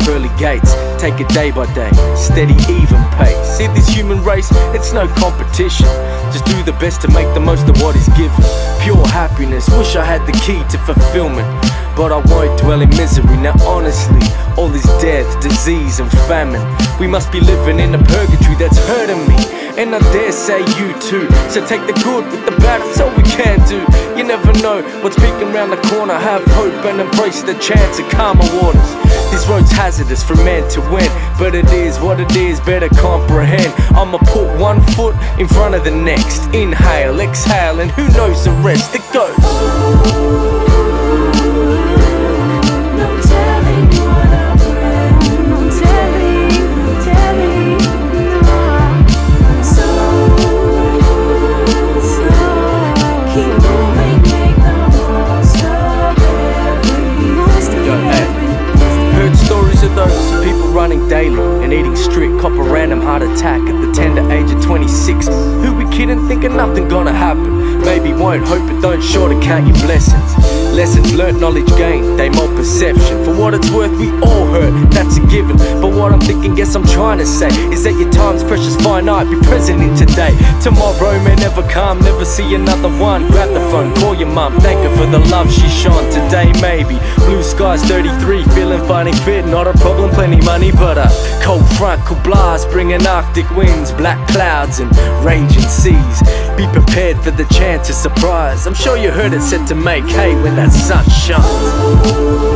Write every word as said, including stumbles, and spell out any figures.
pearly gates. Take it day by day, steady even pace. See this human race, it's no competition. Just do the best to make the most of what is given. Pure happiness, wish I had the key to fulfillment, but I won't dwell in misery. Now honestly, all this death, disease and famine, we must be living in a purgatory that's hurting me, and I dare say you too. So take the good with the bad, that's all we can do. You never know what's peeking around the corner. Have hope and embrace the chance of calmer waters. This road's hazardous from man to end, but it is what it is, better comprehend. I'ma put one foot in front of the next. Inhale, exhale, and who knows the rest. It goes. Those people running daily and eating strict, cop a random heart attack at the tender age of twenty-six. Who we kidding, thinking nothing gonna happen? Maybe won't, hope it don't, sure to count your blessings. Lessons learnt, knowledge gained, they mold perception. For what it's worth, we all hurt, that's a given. But what I'm thinking, guess I'm trying to say, is that your time's precious, finite, be present in today. Tomorrow may never come, never see another one. Grab the phone, call your mum, thank her for the love she shone. Today maybe, blue skies thirty-three, feeling fine and fit, not a problem, plenty money, but a cold front could blast, bringing arctic winds, black clouds and raging seas. Be prepared for the chance of surprise, I'm sure you heard it said to make hay when that sun shines.